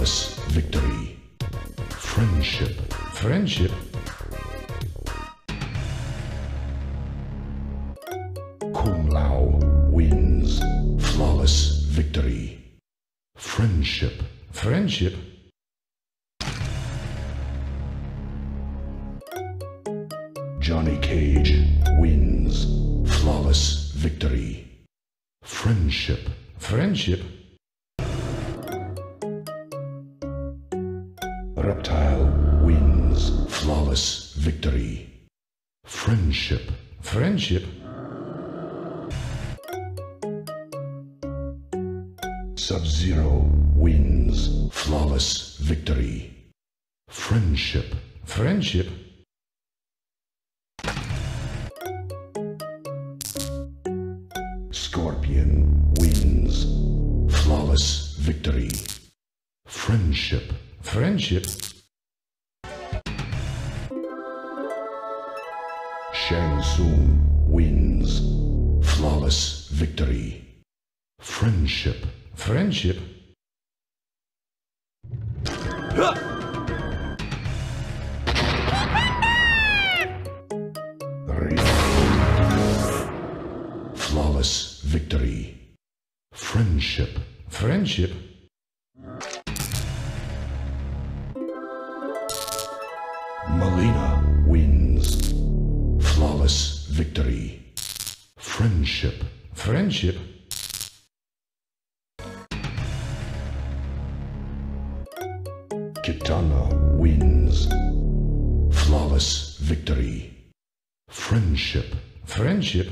Flawless victory. Friendship. Friendship. Kung Lao wins. Flawless victory. Friendship. Friendship. Johnny Cage wins. Flawless victory. Friendship. Friendship. Reptile wins. Flawless victory. Friendship. Friendship. Sub-Zero wins. Flawless victory. Friendship. Friendship. Scorpion wins. Flawless victory. Friendship. Friendship. Shang Tsung wins. Flawless victory. Friendship. Friendship. Flawless victory. Friendship. Friendship. Melina wins. Flawless victory. Friendship. Friendship. Kitana wins. Flawless victory. Friendship. Friendship.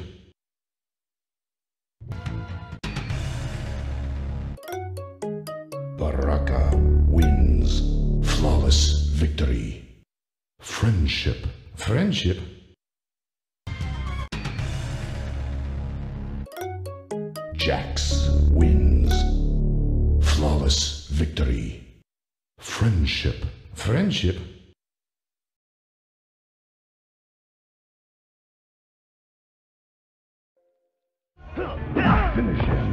Baraka wins. Flawless victory. Friendship. Friendship. Jax wins. Flawless victory. Friendship. Friendship. Finish him.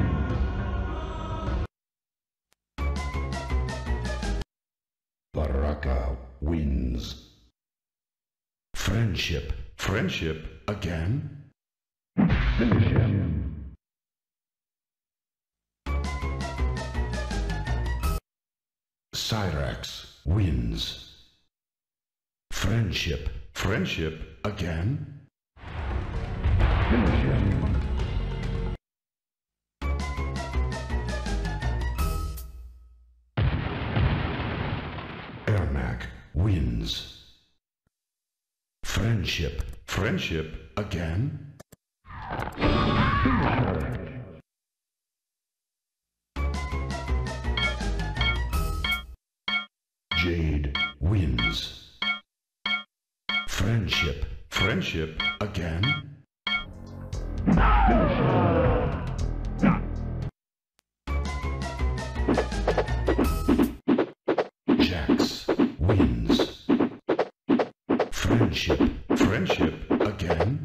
Baraka wins. Friendship. Friendship again. Finish him. Cyrax wins. Friendship. Friendship again. Finish him. Ermac wins. Friendship. Friendship again. Jade wins. Friendship. Friendship again. Jax wins. Friendship. Friendship again.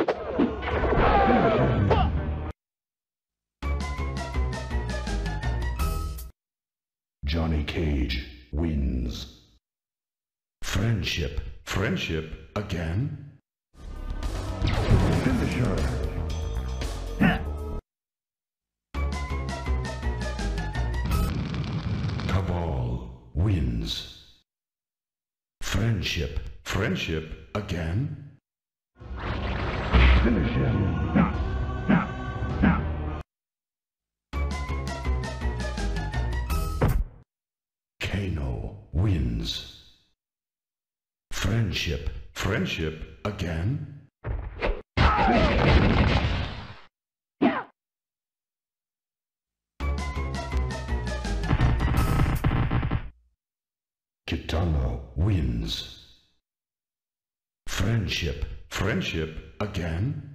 Johnny Cage wins. Friendship. Friendship again. Finisher. Cabal wins. Friendship. Friendship again. Finish him. Kano wins. Friendship. Friendship again. Kitana wins. Friendship. Friendship again.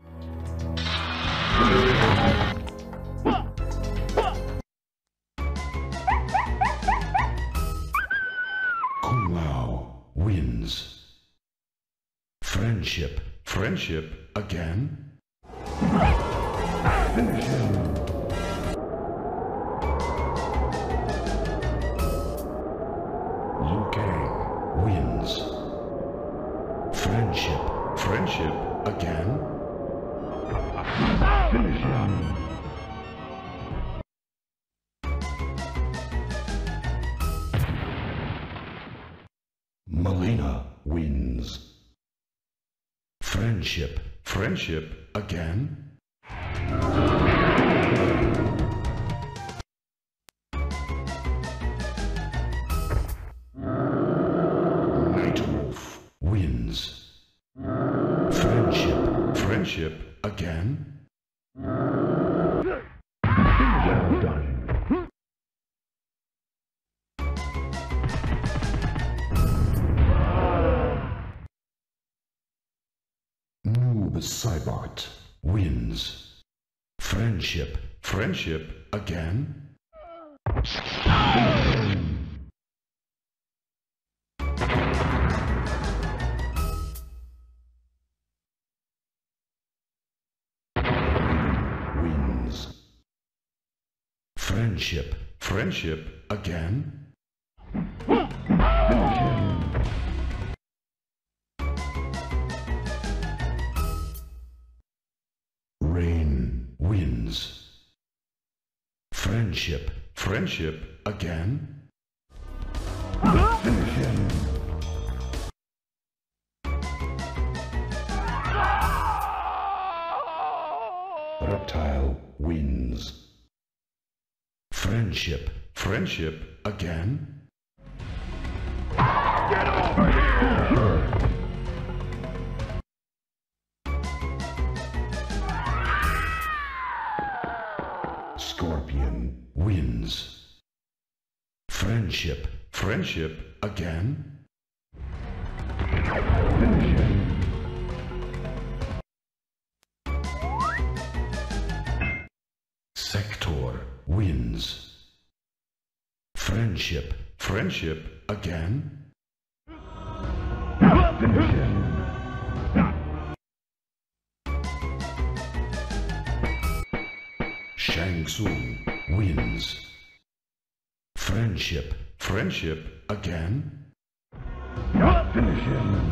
Kung Lao wins. Friendship. Friendship again. Finish him. Friendship. Friendship again? Finish him. Melina wins. Friendship. Friendship again? Nightwolf wins. Friendship. Friendship again? Well done. Noob Cybot wins. Friendship. Friendship again? Wins. Friendship. Friendship again? Finish him. Rain wins. Friendship. Friendship again? Finish him. Reptile wins. Friendship. Friendship again? Get over here! Scorpion wins. Friendship. Friendship again? Finish him. Sector wins. Friendship. Friendship again? Finish him. Shang Tsung wins. Friendship. Friendship again? Finish him.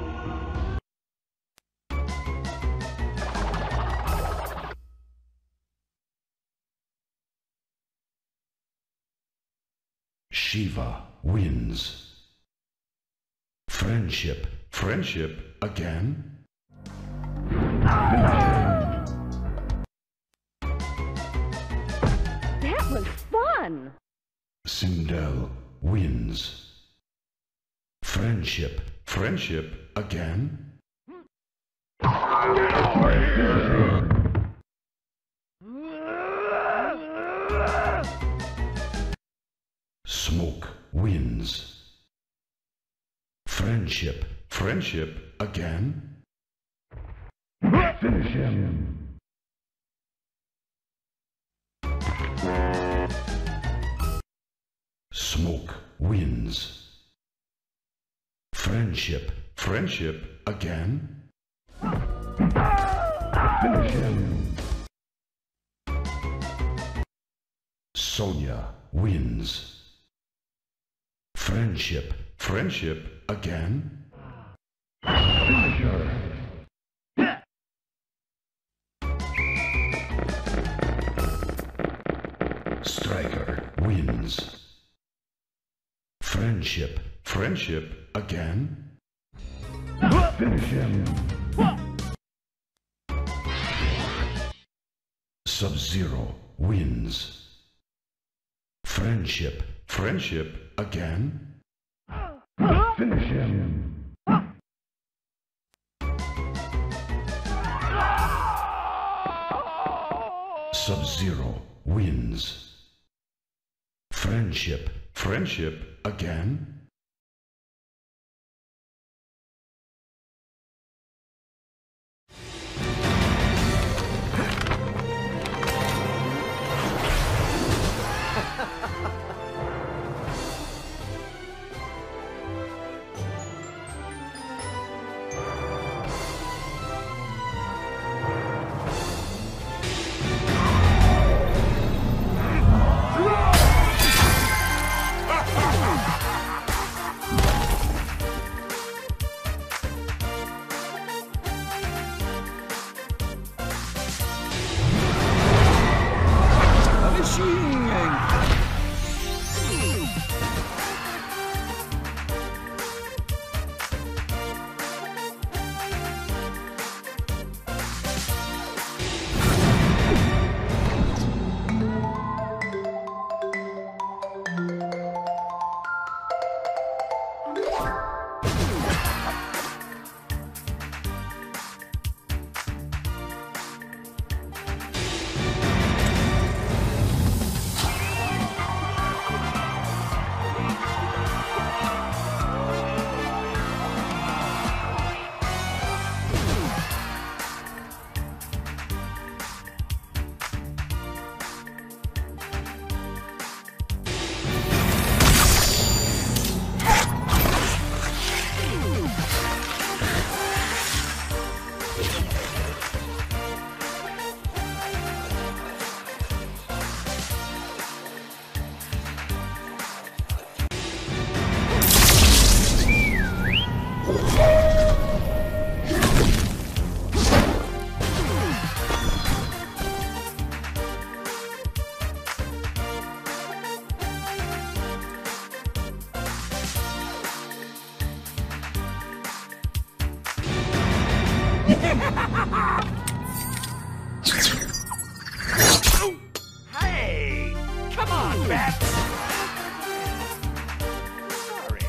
Shiva wins. Friendship. Friendship again? That was fun! Sindel wins. Friendship. Friendship again? Get over here! Smoke wins. Friendship. Friendship again? Finish him. Smoke wins. Friendship. Friendship again? Finish him. Sonya wins. Friendship. Friendship again? Finish her. Striker wins. Friendship. Friendship again? Finish him. Sub-Zero wins. Friendship. Friendship again? Finish him. Sub-Zero wins. Friendship. Friendship again? Hey! Come on, Bats! Sorry.